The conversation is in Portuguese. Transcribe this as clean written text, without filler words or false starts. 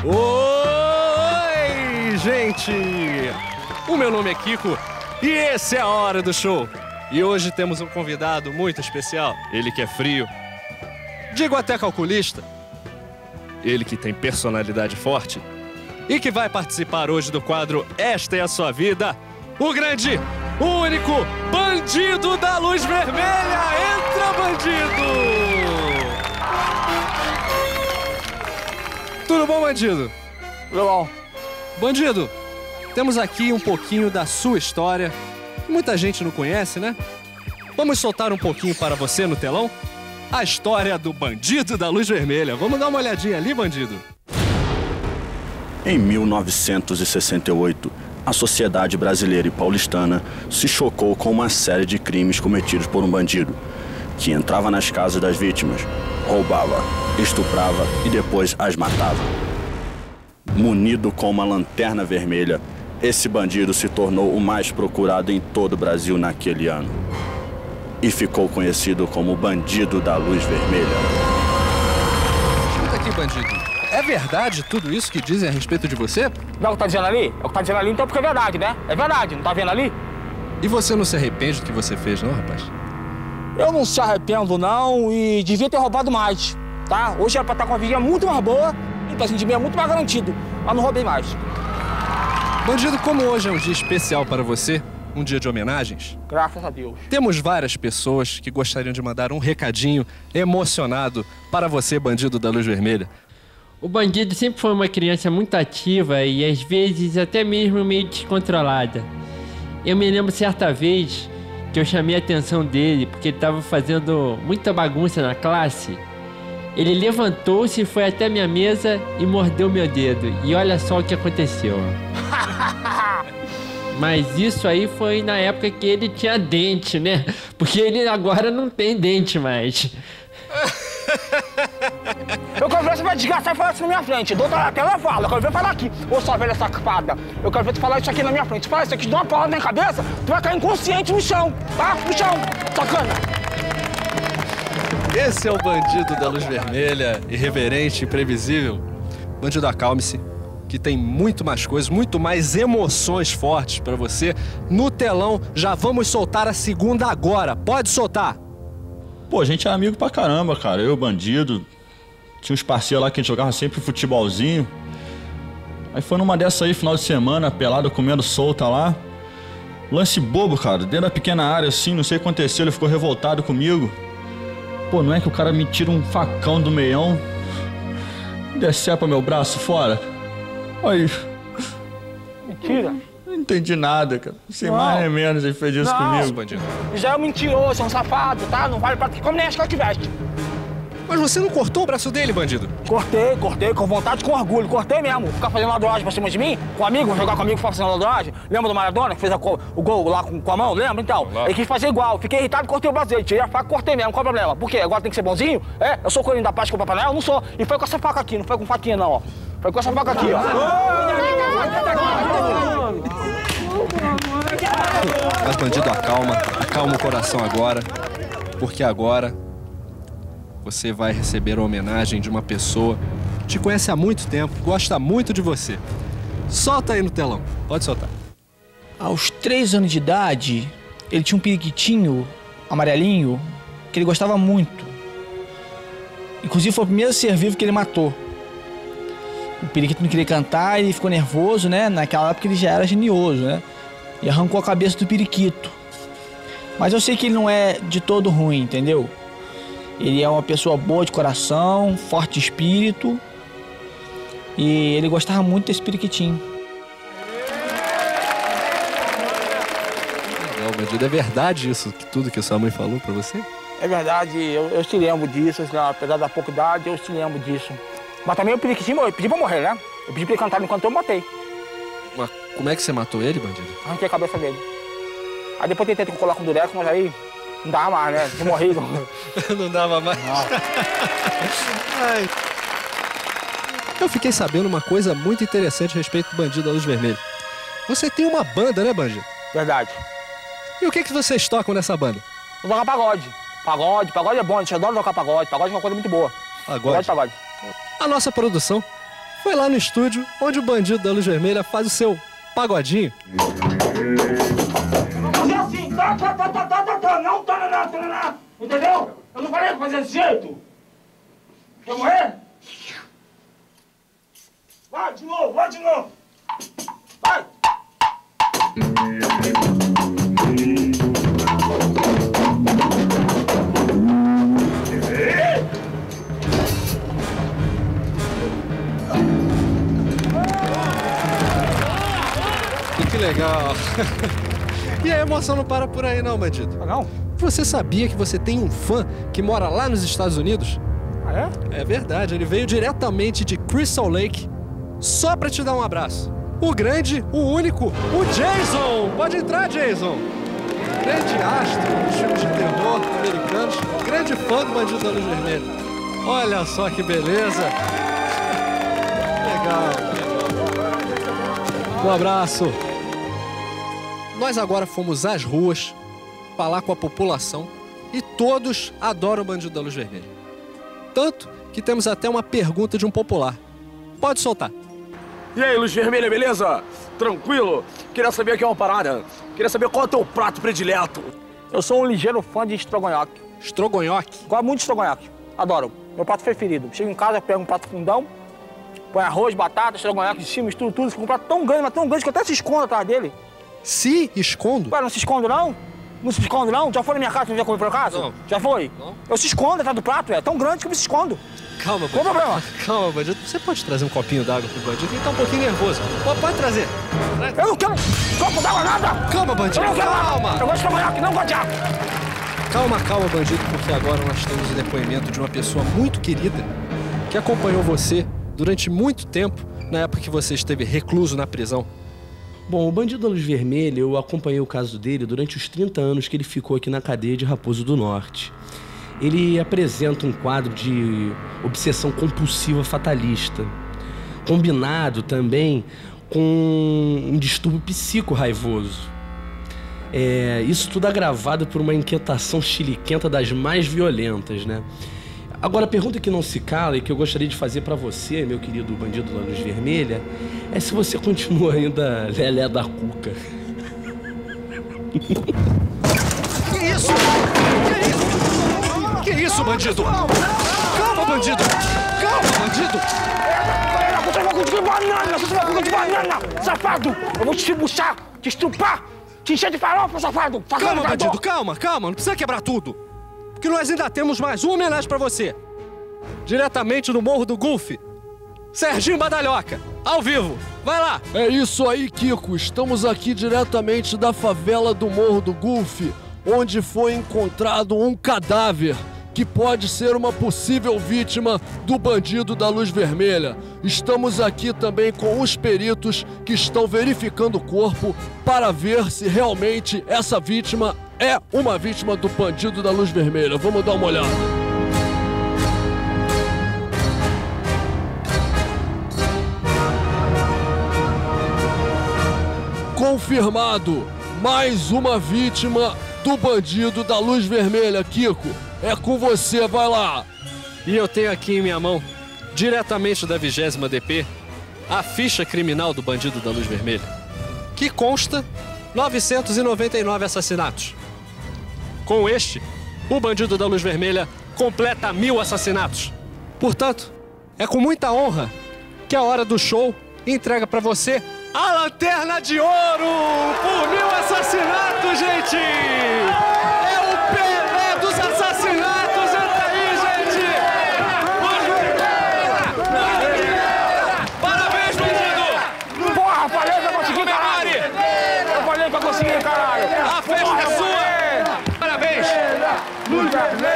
Oi, gente! O meu nome é Kiko e esse é a Hora do Show. E hoje temos um convidado muito especial. Ele que é frio, digo até calculista. Ele que tem personalidade forte e que vai participar hoje do quadro Esta é a Sua Vida. O grande, o único Bandido da Luz Vermelha. Entra, bandido! Tudo bom, bandido? Tudo bom. Bandido, temos aqui um pouquinho da sua história, que muita gente não conhece, né? Vamos soltar um pouquinho para você no telão? A história do Bandido da Luz Vermelha. Vamos dar uma olhadinha ali, bandido? Em 1968, a sociedade brasileira e paulistana se chocou com uma série de crimes cometidos por um bandido, que entrava nas casas das vítimas, roubava, estuprava e depois as matava. Munido com uma lanterna vermelha, esse bandido se tornou o mais procurado em todo o Brasil naquele ano. E ficou conhecido como Bandido da Luz Vermelha. Escuta aqui, bandido. É verdade tudo isso que dizem a respeito de você? Não é o que tá dizendo ali? É o que tá dizendo ali, então porque é verdade, né? É verdade, não tá vendo ali? E você não se arrepende do que você fez, não, rapaz? Eu não se arrependo, não, e devia ter roubado mais, tá? Hoje era pra estar com uma vida muito mais boa e pra gente é muito mais garantido, mas não roubei mais. Bandido, como hoje é um dia especial para você, um dia de homenagens, Graças a Deus. temos várias pessoas que gostariam de mandar um recadinho emocionado para você, Bandido da Luz Vermelha. O bandido sempre foi uma criança muito ativa e às vezes até mesmo meio descontrolada. Eu me lembro certa vez que eu chamei a atenção dele porque ele estava fazendo muita bagunça na classe. Ele levantou-se, foi até minha mesa e mordeu meu dedo. E olha só o que aconteceu. Mas isso aí foi na época que ele tinha dente, né? Porque ele agora não tem dente mais. Eu quero ver você vai desgastar e falar isso na minha frente. Doutor, até ela fala, eu quero ver falar aqui. Ô, sua velha safada, eu quero ver tu falar isso aqui na minha frente. Se falar isso aqui, dá uma palavra na minha cabeça, tu vai cair inconsciente no chão, tá? No chão, sacana. Esse é o Bandido da Luz Vermelha, irreverente, imprevisível. Bandido, acalme-se, que tem muito mais coisas, muito mais emoções fortes pra você. No telão, já vamos soltar a segunda agora. Pode soltar. Pô, a gente é amigo pra caramba, cara. Eu, Bandido, tinha uns parceiros lá que a gente jogava sempre futebolzinho. Aí foi numa dessa aí, final de semana, pelado, comendo solta lá. Lance bobo, cara, dentro da pequena área assim, não sei o que aconteceu, ele ficou revoltado comigo. Pô, não é que o cara me tira um facão do meião, decepa meu braço fora? Aí. Mentira. Não entendi nada, cara. Sem mais nem menos ele fez isso comigo. Bandido. Já é um mentiroso, é um safado, tá? Não vale pra ti, como nem acho que veste. Mas você não cortou o braço dele, bandido? Cortei, com vontade, com orgulho, cortei mesmo. Ficar fazendo ladroagem pra cima de mim, com um amigo, jogar comigo fazendo ladroagem. Lembra do Maradona, que fez o gol lá com a mão? Lembra? Então, ele quis fazer igual. Fiquei irritado, cortei o braço dele. Tirei a faca, cortei mesmo, qual o problema? Por quê? Agora tem que ser bonzinho? É? Eu sou o coelhinho da paz com o Papai Noel? Não sou. E foi com essa faca aqui, não foi com faquinha não, ó. Foi com essa faca aqui, ó. Mas, bandido, acalma o coração agora, porque agora você vai receber a homenagem de uma pessoa que te conhece há muito tempo, gosta muito de você. Solta aí no telão, pode soltar. Aos 3 anos de idade, ele tinha um periquitinho amarelinho que ele gostava muito. Inclusive foi o primeiro ser vivo que ele matou. O periquito não queria cantar, ele ficou nervoso, né? Naquela época ele já era genioso, né? E arrancou a cabeça do periquito. Mas eu sei que ele não é de todo ruim, entendeu? Ele é uma pessoa boa de coração, forte de espírito. E ele gostava muito desse periquitinho. Legal, bandido, é verdade isso, tudo que sua mãe falou pra você? É verdade, eu te lembro disso, apesar da pouca idade, eu te lembro disso. Mas também o periquitinho, eu pedi pra morrer, né? Eu pedi pra ele cantar enquanto eu matei. Mas como é que você matou ele, bandido? Arranquei a cabeça dele. Aí depois tentei colar com o durex, mas aí não dava mais, né? De morrer. Não dava mais. Ai. Eu fiquei sabendo uma coisa muito interessante a respeito do Bandido da Luz Vermelha. Você tem uma banda, né, Bandido? Verdade. E o que vocês tocam nessa banda? Vou tocar pagode. Pagode é bom, a gente adora tocar pagode. Pagode é uma coisa muito boa. Pagode. Pagode. A nossa produção foi lá no estúdio onde o Bandido da Luz Vermelha faz o seu pagodinho. Vamos fazer assim, tá, não, entendeu? Eu não falei pra fazer desse jeito. Quer morrer? Vai de novo, vai! Que legal. E a emoção não para por aí não, Bandido. Ah, não? Você sabia que você tem um fã que mora lá nos Estados Unidos? Ah, é? É verdade, ele veio diretamente de Crystal Lake só pra te dar um abraço. O grande, o único, o Jason! Pode entrar, Jason! Grande astro dos filmes de terror americanos, grande fã do Bandido da Luz Vermelha. Olha só que beleza! Legal. Um abraço. Nós agora fomos às ruas falar com a população e todos adoram o Bandido da Luz Vermelha. Tanto que temos até uma pergunta de um popular. Pode soltar. E aí, Luz Vermelha, beleza? Tranquilo? Queria saber aqui uma parada. Queria saber qual é o teu prato predileto. Eu sou um ligeiro fã de estrogonhoque. Estrogonhoque? Gosto muito de estrogonhoque. Adoro. Meu prato preferido. Chego em casa, pego um prato fundão, põe arroz, batata, estrogonhoque de cima, misturo tudo. Fica um prato tão grande, mas tão grande que eu até se escondo atrás dele. Se escondo? Ué, não se escondo não? Não se escondo não? Já foi na minha casa, não já comeu por acaso? Não. Já foi? Não. Eu se escondo atrás do prato, é tão grande que eu me escondo. Calma, Qual o Bandido. problema? Calma, Bandido. Você pode trazer um copinho d'água pro Bandido? Ele tá um pouquinho nervoso. Pode trazer. Eu não quero copo d'água, nada! Calma, Bandido. Eu não quero Calma. água. Eu gosto de estrogonhoque, não gosto de água. Calma, Bandido, porque agora nós temos o depoimento de uma pessoa muito querida que acompanhou você durante muito tempo, na época que você esteve recluso na prisão. Bom, o Bandido da Luz Vermelha, eu acompanhei o caso dele durante os 30 anos que ele ficou aqui na cadeia de Raposo do Norte. Ele apresenta um quadro de obsessão compulsiva fatalista, combinado também com um distúrbio psico-raivoso. Isso tudo agravado por uma inquietação chiliquenta das mais violentas, né? Agora, a pergunta que não se cala e que eu gostaria de fazer pra você, meu querido Bandido da Luz Vermelha, é se você continua ainda lelé da cuca. Que isso? Que isso, Bandido? Calma, Bandido! Calma, Bandido! Você vai com de banana, você vai com de banana, safado! Eu vou te buchar, te estrupar, te encher de farofa, safado! Calma, Bandido, calma, não precisa quebrar tudo. Porque nós ainda temos mais uma homenagem pra você. Diretamente do Morro do Golfe, Serginho Badalhoca, ao vivo. Vai lá. É isso aí, Kiko. Estamos aqui diretamente da favela do Morro do Golfe, onde foi encontrado um cadáver que pode ser uma possível vítima do Bandido da Luz Vermelha. Estamos aqui também com os peritos que estão verificando o corpo para ver se realmente essa vítima é uma vítima do Bandido da Luz Vermelha. Vamos dar uma olhada. Confirmado, mais uma vítima do Bandido da Luz Vermelha, Kiko. É com você, vai lá. E eu tenho aqui em minha mão, diretamente da 20ª DP, a ficha criminal do Bandido da Luz Vermelha, que consta 999 assassinatos. Com este, o Bandido da Luz Vermelha completa 1000 assassinatos. Portanto, é com muita honra que a hora do show entrega pra você a Lanterna de Ouro por 1000 assassinatos, gente! É o Pelé dos assassinatos, entra aí, gente! Parabéns, Bandido! Porra, falei que eu consegui, caralho! Eu falei que eu consegui, caralho! A festa é sua! Parabéns! Luz vermelha!